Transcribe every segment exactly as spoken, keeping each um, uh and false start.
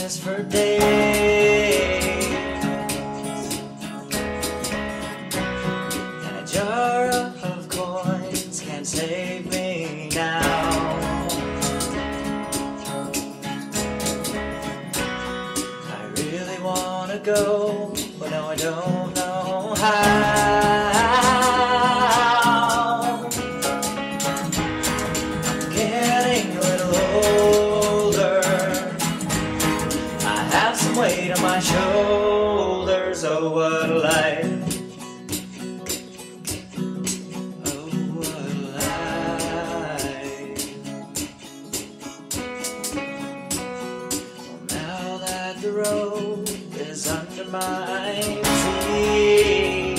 last for days, and a jar of coins can't save me now. I really wanna go, but no, I don't know how. I'm getting a little older, I have some weight on my shoulders. Oh, what a life. Oh, what a life. Well, now that the road is under my feet,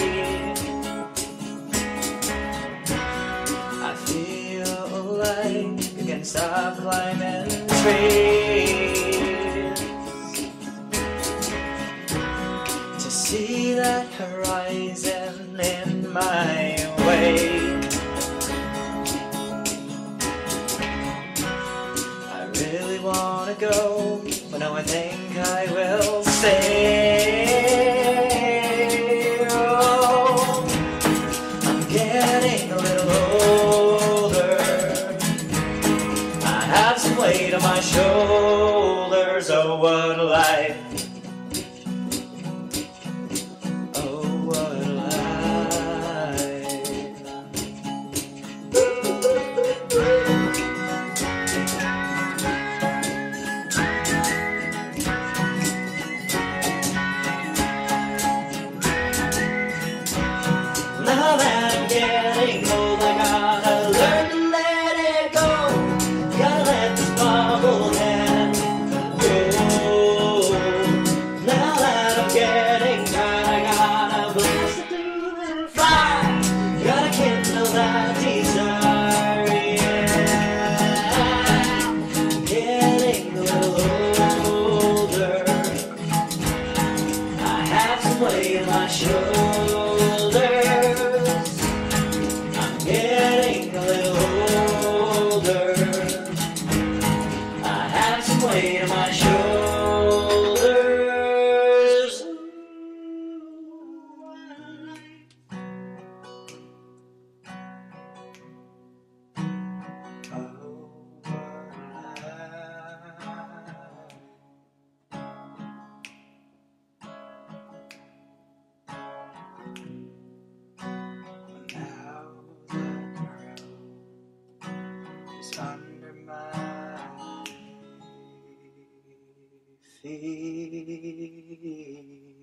I feel like I can stop climbing trees to see that horizon in my wake. I really wanna go, but now I think I will stay. Oh, I'm getting a little older, I have some weight on my shoulders. Oh, what a life. Oh, what a life. Now that I'm getting old, I gotta learn to let it go. Gotta let this bubble head go. Now that I'm getting tired, I gotta blast it through the fire. Gotta kindle that desire, yeah. Getting a little older, I have some weight on my shoulders. I'm getting a little older, I have some weight on my shoulders. Oh, what a life. Now that the road is under my feet,